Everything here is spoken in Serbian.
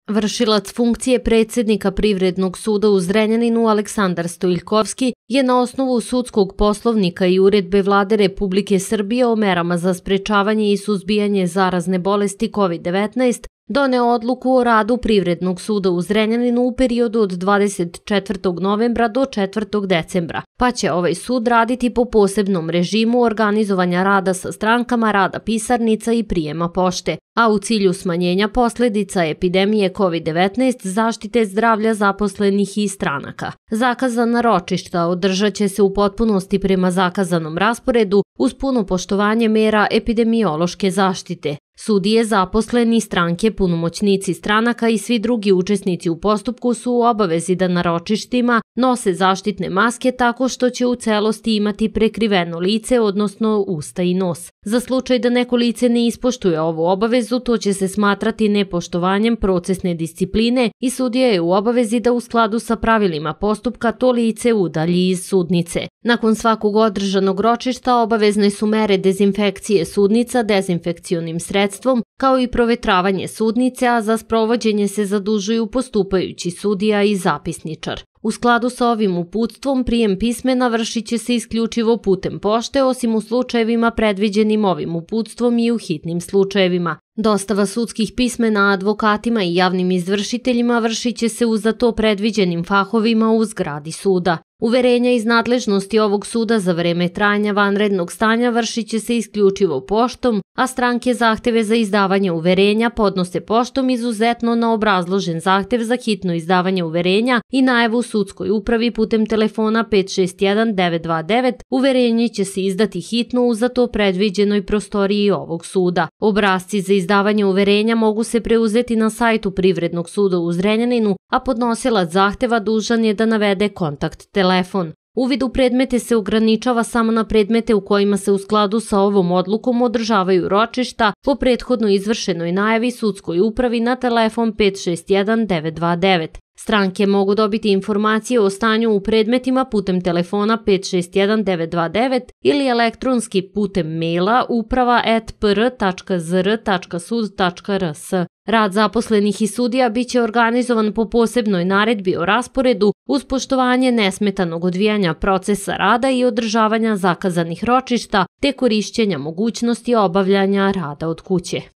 Vršilac funkcije predsjednika Privrednog suda u Zrenjaninu Aleksandar Stojiljkovski je na osnovu sudskog poslovnika i uredbe Vlade Republike Srbije o merama za sprečavanje i suzbijanje zarazne bolesti COVID-19 doneo odluku o radu Privrednog suda u Zrenjaninu u periodu od 24. novembra do 4. decembra, pa će ovaj sud raditi po posebnom režimu organizovanja rada sa strankama, rada pisarnica i prijema pošte, a u cilju smanjenja posledica epidemije COVID-19, zaštite zdravlja zaposlenih i stranaka. Zakazana ročišta održat će se u potpunosti prema zakazanom rasporedu uz puno poštovanje mera epidemiološke zaštite. Sudije, zaposleni, stranke, punomoćnici stranaka i svi drugi učesnici u postupku su u obavezi da na ročištima nose zaštitne maske tako što će u celosti imati prekriveno lice, odnosno usta i nos. Za slučaj da neko lice ne ispoštuje ovu obavezu, to će se smatrati nepoštovanjem procesne discipline i sudija je u obavezi da u skladu sa pravilima postupka to lice udalji iz sudnice. Nakon svakog održanog ročišta obavezne su mere dezinfekcije sudnica dezinfekcionim sredstvom, kao i provetravanje sudnice, a za sprovođenje se zadužuju postupajući sudija i zapisničar. U skladu sa ovim uputstvom, prijem pismena vršit će se isključivo putem pošte, osim u slučajevima predviđenim ovim uputstvom i u hitnim slučajevima. Dostava sudskih pismena advokatima i javnim izvršiteljima vršit će se u za to predviđenim fahovima u zgradi suda. Uverenja iz nadležnosti ovog suda za vreme trajanja vanrednog stanja vršit će se isključivo poštom, a stranke zahteve za izdavanje uverenja podnose poštom izuzetno na obrazložen zahtev za hitno izdavanje uverenja i najavu sudskoj upravi putem telefona 561 929. Uverenje će se izdati hitno u za to predviđenoj prostoriji ovog suda. Obrasci za izdavanje uverenja mogu se preuzeti na sajtu Privrednog suda u Zrenjaninu, a podnosilac zahteva dužan je da navede kontakt telefon. Uvid u predmete se ograničava samo na predmete u kojima se u skladu sa ovom odlukom održavaju ročišta po prethodno izvršenoj najavi sudskoj upravi na telefon 561 929. Stranke mogu dobiti informacije o stanju u predmetima putem telefona 561 929 ili elektronski putem maila uprava@pr.zr.sud.rs. Rad zaposlenih i sudija biće organizovan po posebnoj naredbi o rasporedu uz poštovanje nesmetanog odvijanja procesa rada i održavanja zakazanih ročišta te korišćenja mogućnosti obavljanja rada od kuće.